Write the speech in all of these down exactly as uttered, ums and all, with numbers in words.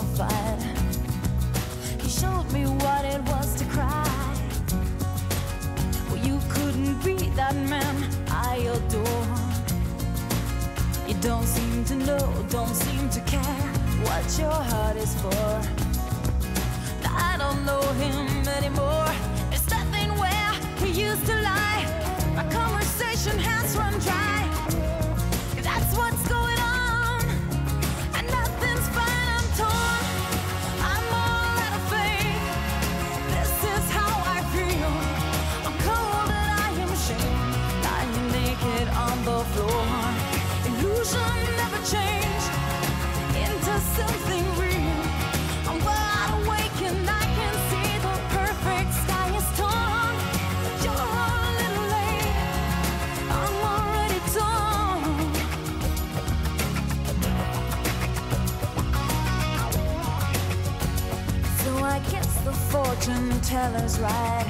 a fight. He showed me what it was to cry. Well, you couldn't be that man I adore. You don't seem to know, don't seem to care what your heart is for. I don't know him anymore. There's nothing where he used to lie. My conversation has run dry. That's what's going on, and nothing's fine. I'm torn, I'm all out of faith. This is how I feel. I'm cold and I am ashamed, lying naked on the floor. Illusion never changed into something real. I'm wide awake and I can see the perfect sky is torn. You're a little late, I'm already torn. So I guess the fortune teller's right.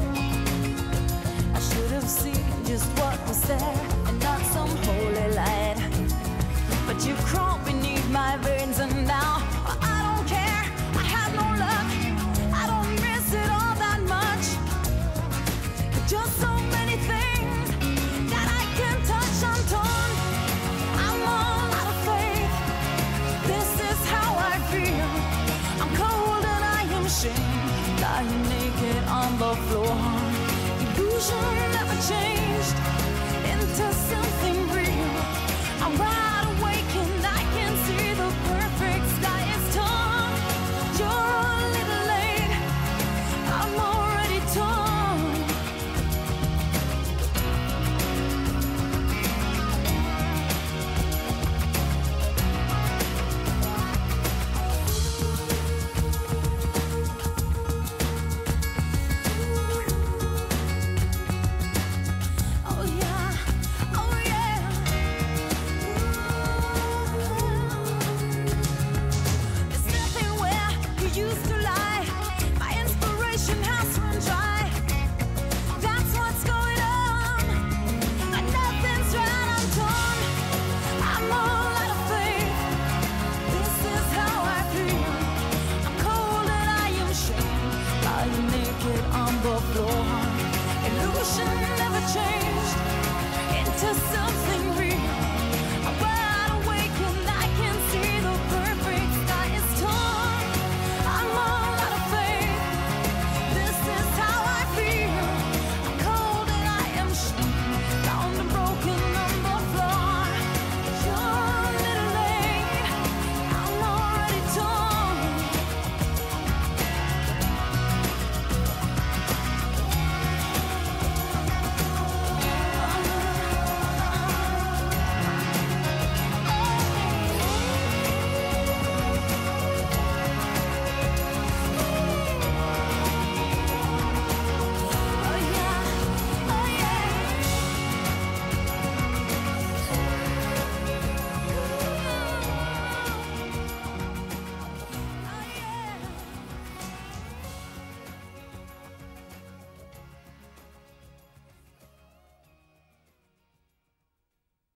I should have seen just what was there and not some holy light. But you crawl beneath my veins and now I don't care. I have no luck, I don't miss it all that much. Just so many things that I can touch. I'm torn, I'm all out of faith. This is how I feel. I'm cold and I am ashamed, lying naked on the floor. Illusion never changed.